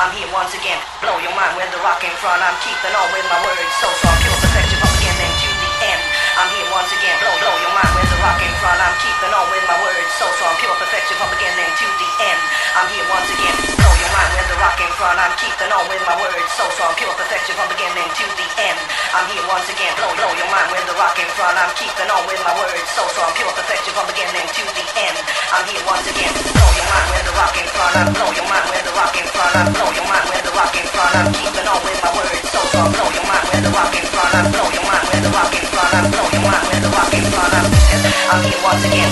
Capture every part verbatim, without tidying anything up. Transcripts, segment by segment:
I'm here once again. Blow your mind with the rock in front. I'm keeping on with my words. So strong, pure perfection from beginning to the end. I'm here once again. Blow, blow your mind with the rock in front. I'm keeping on with my words. So strong, pure perfection from beginning to the end. I'm here once again. Blow your mind with the rock in front. I'm keeping on with my words. So strong, pure perfection from beginning to the end. I'm here once again. Blow, blow your mind with the rock in front. I'm keeping on with my words. So strong, pure perfection from beginning to the end. I'm here once again. Blow your mind with the rock in front. I'm blow your mind with the rock in front. I'm blow your mind with the rock in front. I'm keeping on with my words. So strong, blow your mind with the rock in front. I'm blow your mind with the rock in front. I'm blow your mind with the rock in front. I'm I'm here once again.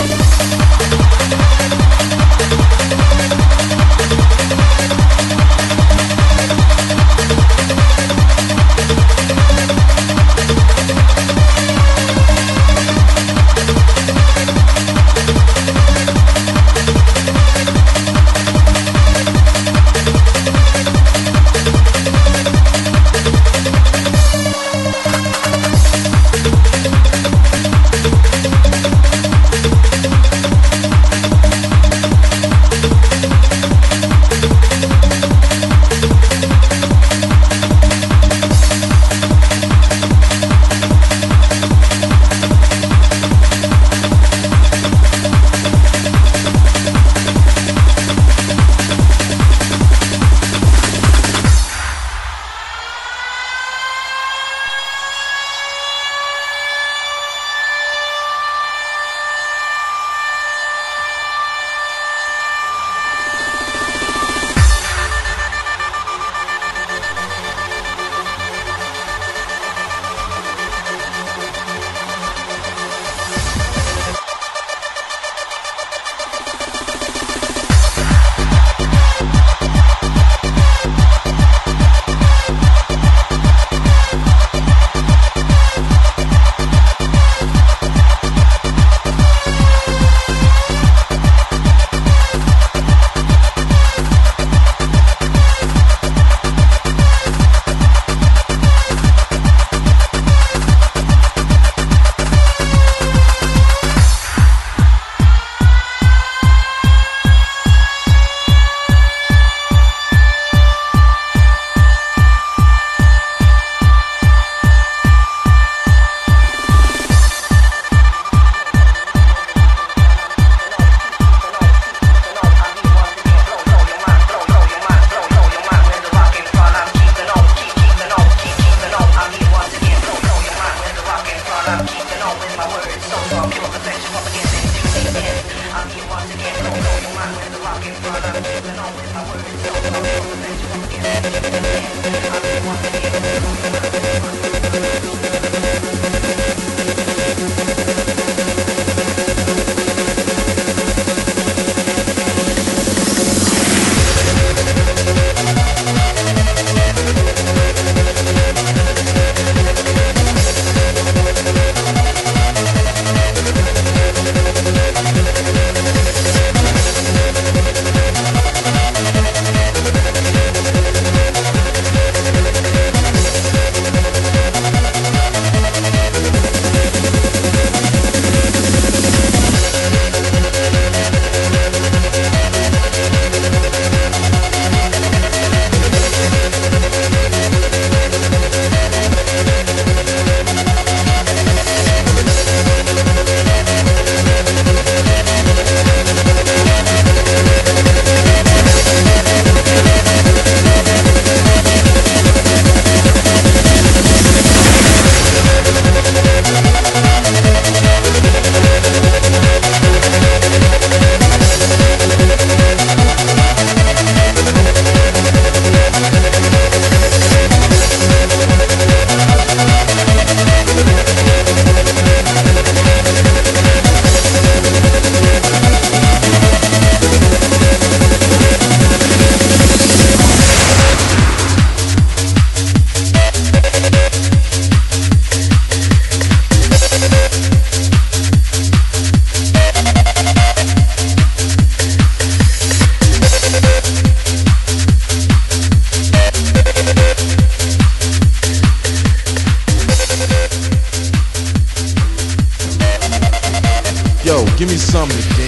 Give me something to